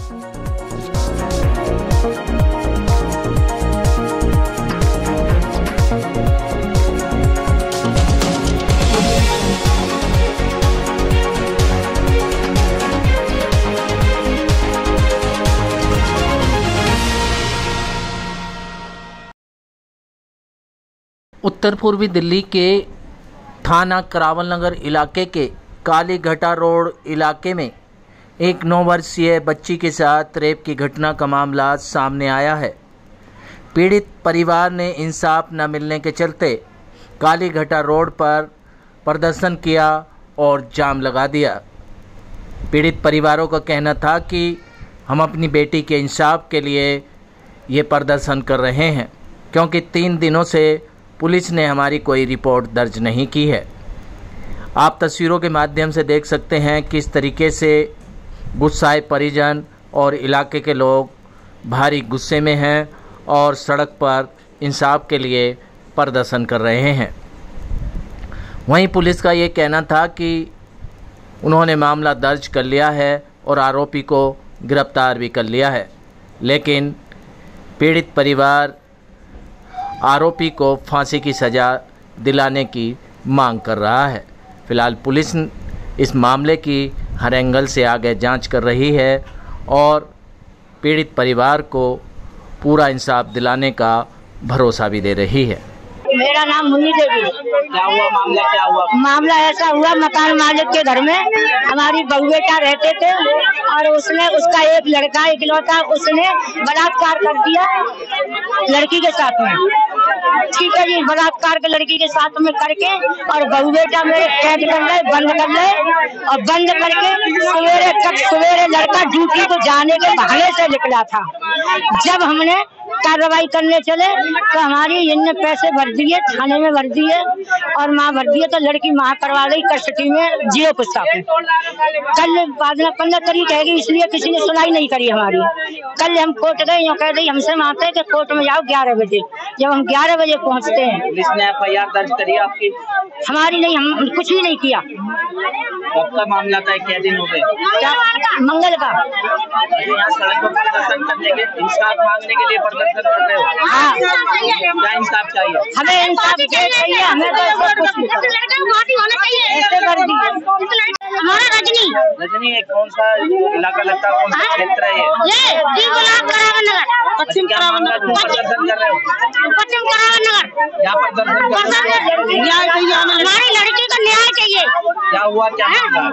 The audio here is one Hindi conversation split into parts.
उत्तर पूर्वी दिल्ली के थाना करावल नगर इलाके के काली घटा रोड इलाके में एक 9 वर्षीय बच्ची के साथ रेप की घटना का मामला सामने आया है। पीड़ित परिवार ने इंसाफ न मिलने के चलते काली घटा रोड पर प्रदर्शन किया और जाम लगा दिया। पीड़ित परिवारों का कहना था कि हम अपनी बेटी के इंसाफ के लिए ये प्रदर्शन कर रहे हैं, क्योंकि 3 दिनों से पुलिस ने हमारी कोई रिपोर्ट दर्ज नहीं की है। आप तस्वीरों के माध्यम से देख सकते हैं किस तरीके से गुस्साए परिजन और इलाके के लोग भारी गुस्से में हैं और सड़क पर इंसाफ के लिए प्रदर्शन कर रहे हैं। वहीं पुलिस का ये कहना था कि उन्होंने मामला दर्ज कर लिया है और आरोपी को गिरफ्तार भी कर लिया है, लेकिन पीड़ित परिवार आरोपी को फांसी की सज़ा दिलाने की मांग कर रहा है। फिलहाल पुलिस इस मामले की हर एंगल से आगे जांच कर रही है और पीड़ित परिवार को पूरा इंसाफ दिलाने का भरोसा भी दे रही है। मेरा नाम मुन्नी देवी। क्या हुआ मामला, क्या हुआ? मामला ऐसा हुआ, मकान मालिक के घर में हमारी बहू बेटा रहते थे और उसने उसका एक लड़का इकलौता उसने बलात्कार कर दिया लड़की के साथ में। ठीक है जी, बलात्कार के लड़की के साथ में करके और बहू बेटा मेरे कैद कर ले, बंद कर ले और बंद करके सवेरे लड़का ड्यूटी को जाने के बहाने से निकला था। जब हमने कार्रवाई करने चले तो हमारी इनने पैसे भर दिए, थाने में भर दिए और माँ भर दिए, तो लड़की माँ करवा गई कस्टडी में जियो पुस्ता पे। कल बाद में 15 तारीख है, इसलिए किसी ने सुनाई नहीं करी हमारी। कल हम कोर्ट गए, यूँ कह दी हमसे मानते हैं कि कोर्ट में जाओ 11 बजे। जब हम 11 बजे पहुँचते हैं, पुलिस ने FIR दर्ज करी आपकी? हमारी नहीं, हम कुछ भी नहीं किया। कब का मामला था, क्या दिन हो गए? मंगल का। यहाँ सड़क पर प्रदर्शन करने के, इंसाफ मांगने के लिए प्रदर्शन कर रहे हो? हाँ। क्या इंसाफ चाहिए? हमें इंसाफ चाहिए, हमें तो ऐसे कर दिया। हमारा रजनी है, कौन सा इलाका लगता है, कौन सा क्षेत्र है ये? पश्चिम करावन नगर। प्रदर्शन कर रहे हो? पश्चिम करावन नगर। क्या प्रदर्शन कर रहे हो? न्याय चाहिए, हमारी लड़की को न्याय चाहिए। क्या हुआ, क्या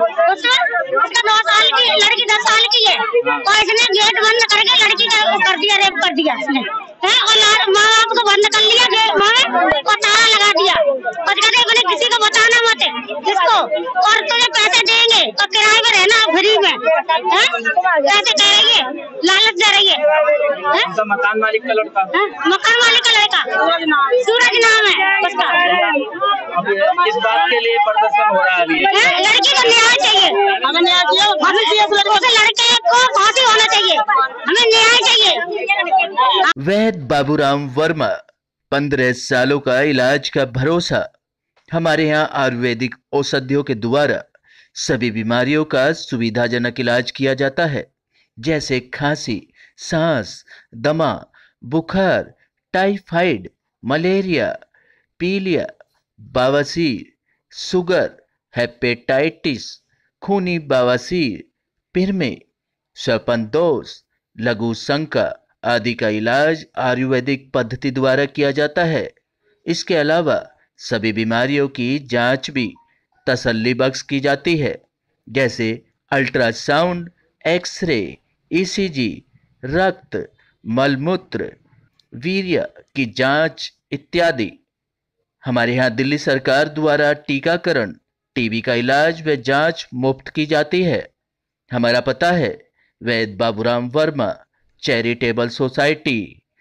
उसका 9 साल की लड़की 10 साल की है, तो इसने गेट बंद करके लड़की का कर दिया, रेप कर दिया इसने और माँ बाप को बंद कर लिया, को ताला लगा दिया और कहते मैंने किसी को बताना मत किसको, और तुम्हें पैसे देंगे तो किराए में रहना फ्री में। कैसे कह रही है, लालच दे रही है। तो मकान मालिक का लड़का? मकान मालिक का लड़का सूरज नाम है उसका। अब किस बात के लिए प्रदर्शन हो रहा है अभी? लड़की को न्याय चाहिए, हमें न्याय चाहिए, लड़के को फांसी होना चाहिए, हमें न्याय चाहिए। वैद्य बाबूराम वर्मा, 15 सालों का इलाज का भरोसा। हमारे यहाँ आयुर्वेदिक औषधियों के द्वारा सभी बीमारियों का सुविधाजनक इलाज किया जाता है, जैसे खांसी, सांस, दमा, बुखार, टाइफाइड, मलेरिया, पीलिया, बवासीर, शुगर, हेपेटाइटिस, खूनी बवासीर, पिरमे, श्वपनदोष, लघु शंका आदि का इलाज आयुर्वेदिक पद्धति द्वारा किया जाता है। इसके अलावा सभी बीमारियों की जांच भी तसल्ली बख्श की जाती है, जैसे अल्ट्रासाउंड, एक्सरे, ECG, रक्त, मलमूत्र, वीर्य की जांच इत्यादि। हमारे यहाँ दिल्ली सरकार द्वारा टीकाकरण, टीबी का इलाज व जांच मुफ्त की जाती है। हमारा पता है वैद्य बाबूराम वर्मा चैरिटेबल सोसाइटी,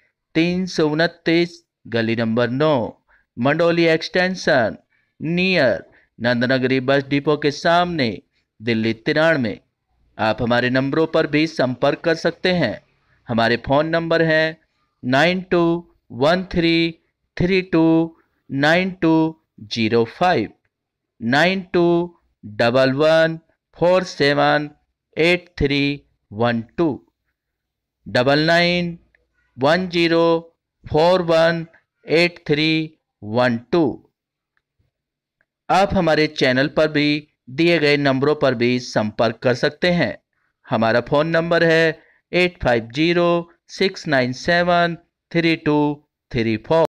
329 गली number 9, Mandoli extension, near Nandnagari bus depot के सामने, दिल्ली 93। आप हमारे नंबरों पर भी संपर्क कर सकते हैं। हमारे फ़ोन नंबर हैं 9213329205, 9211478312। 9910418312। आप हमारे चैनल पर भी दिए गए नंबरों पर भी संपर्क कर सकते हैं। हमारा फ़ोन नंबर है 8506973234।